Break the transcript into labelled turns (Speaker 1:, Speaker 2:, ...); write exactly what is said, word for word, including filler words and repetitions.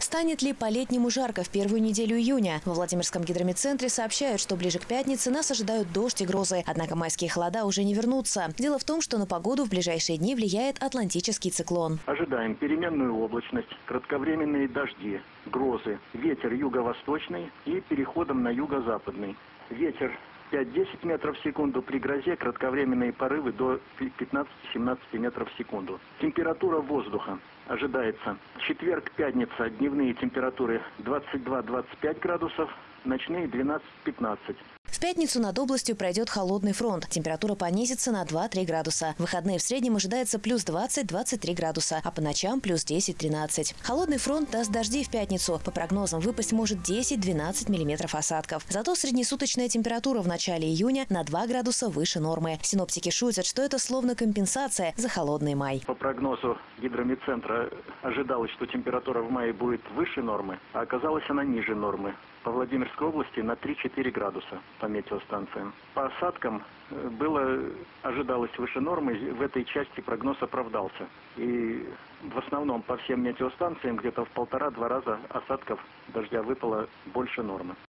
Speaker 1: Станет ли по-летнему жарко в первую неделю июня? Во Владимирском гидрометцентре сообщают, что ближе к пятнице нас ожидают дождь и грозы. Однако майские холода уже не вернутся. Дело в том, что на погоду в ближайшие дни влияет атлантический циклон.
Speaker 2: Ожидаем переменную облачность, кратковременные дожди, грозы, ветер юго-восточный и переходом на юго-западный. Ветер пять-десять метров в секунду, при грозе кратковременные порывы до пятнадцати-семнадцати метров в секунду. Температура воздуха ожидается четверг-пятница, дневные температуры двадцать два — двадцать пять градусов, ночные двенадцать-пятнадцать.
Speaker 1: В пятницу над областью пройдет холодный фронт. Температура понизится на два-три градуса. В выходные в среднем ожидается плюс двадцать — двадцать три градуса, а по ночам плюс десять-тринадцать. Холодный фронт даст дожди в пятницу. По прогнозам выпасть может десять-двенадцать миллиметров осадков. Зато среднесуточная температура в начале июня на два градуса выше нормы. Синоптики шутят, что это словно компенсация за холодный май.
Speaker 2: По прогнозу гидрометцентра ожидалось, что температура в мае будет выше нормы, а оказалась она ниже нормы. По Владимирской области на три-четыре градуса по метеостанциям. По осадкам было, ожидалось выше нормы, в этой части прогноз оправдался. И в основном по всем метеостанциям где-то в полтора-два раза осадков дождя выпало больше нормы.